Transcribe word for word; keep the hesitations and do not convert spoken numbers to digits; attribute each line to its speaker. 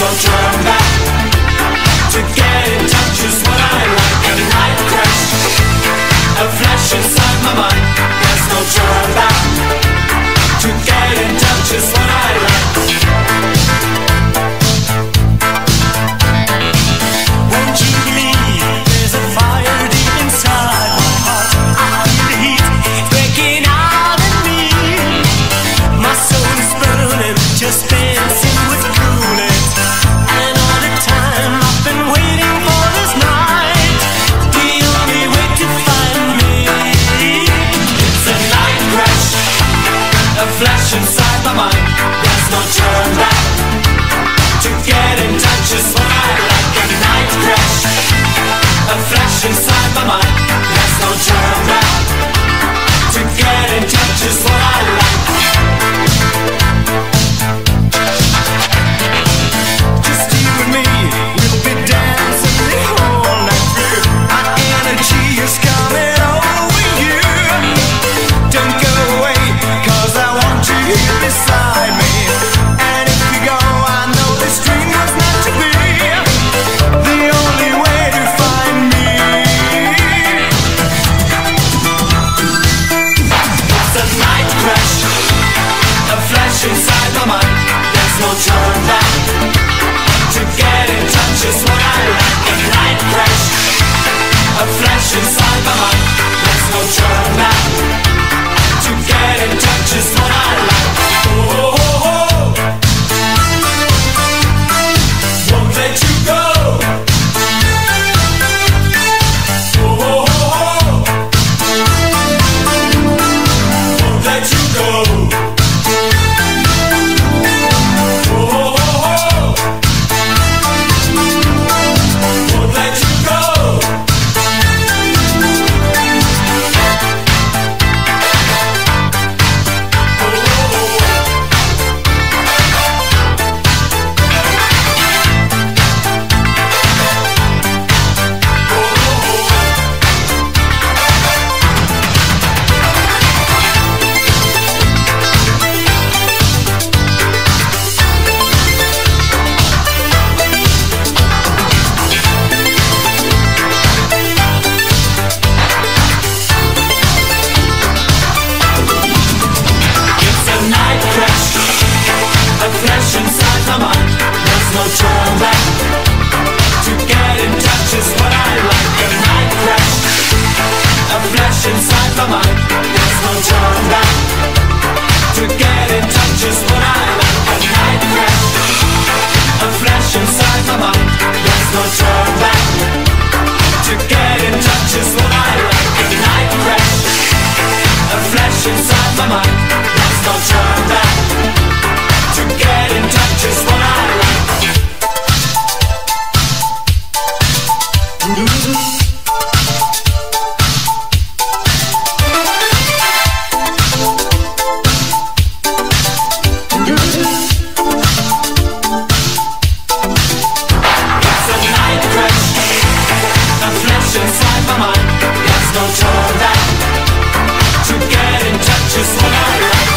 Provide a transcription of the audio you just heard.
Speaker 1: no turn back. To get in touch is what I like. A night crash, a flash inside my mind. There's no turn back. To get in touch is what I like. Won't you believe there's a fire deep inside my heart? I feel the heat breaking out in me. My soul is burning, just dancing with coolness. And all the time I've been waiting for this night, the only way to find me. It's a night crash, a flash inside my mind. There's no turn back. To get in touch is what I like. A night crash, a flash inside my mind. There's no turn back. To get in touch is what I like. Just you and me, we'll be dancing the whole night through. Our energy is coming over you. Don't go away, cause I want you here beside me. And if you go, I know this dream was meant to be. The only way to find me. It's a night crash, a flash inside my mind. There's no turn back. To get in touch is what I like. A night crash, a flash inside my mind. There's no turn back. To get in touch is what I like. Oh, oh, oh, oh. Won't let you go. Oh, oh, oh, oh. Won't let you go. Oh, oh, oh, oh. Won't let you go. It's a night crash, a flash inside my mind. There's no turn back. To get in touch is what I like. A night crash, a flash inside my mind. There's no turn back. To get in touch is what I like. A night crash, a flash inside my mind. There's no turn back. To get in touch is what I like. A night crash, a flash inside my mind. There's no turn back. To get in touch is what I like. It's a night crash, a flash inside my mind. There's no turn back. To get in touch is what I like.